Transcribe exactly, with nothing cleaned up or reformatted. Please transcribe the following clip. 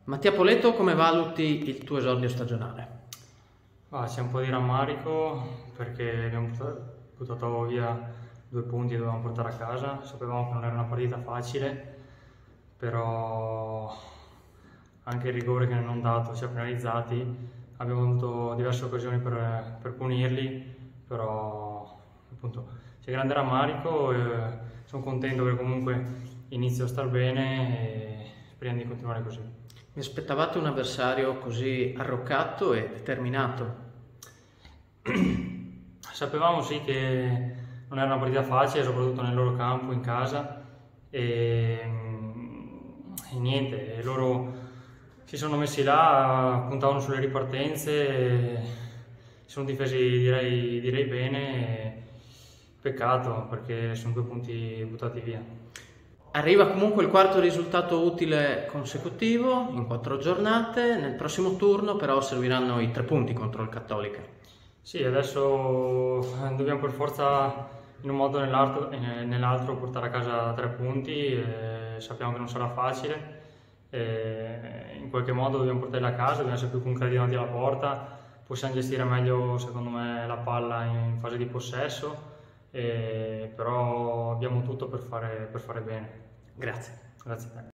Mattia Poletto, come valuti il tuo esordio stagionale? Ah, c'è un po' di rammarico perché abbiamo buttato, buttato via due punti che dovevamo portare a casa. Sapevamo che non era una partita facile, però anche il rigore che non hanno dato ci ha penalizzati. Abbiamo avuto diverse occasioni per, per punirli, però appunto c'è grande rammarico e sono contento che comunque inizio a star bene e speriamo di continuare così. Mi aspettavate un avversario così arroccato e determinato? Sapevamo sì che non era una partita facile, soprattutto nel loro campo, in casa, e, e niente, loro si sono messi là, puntavano sulle ripartenze, si sono difesi direi, direi bene, peccato perché sono due punti buttati via. Arriva comunque il quarto risultato utile consecutivo in quattro giornate, nel prossimo turno però serviranno i tre punti contro il Cattolica. Sì, adesso dobbiamo per forza in un modo o nell'altro, nell'altro portare a casa tre punti, e sappiamo che non sarà facile, e in qualche modo dobbiamo portarli a casa, dobbiamo essere più concreti davanti alla porta, possiamo gestire meglio secondo me la palla in fase di possesso, e però abbiamo tutto per fare, per fare bene. Grazie. Grazie a te.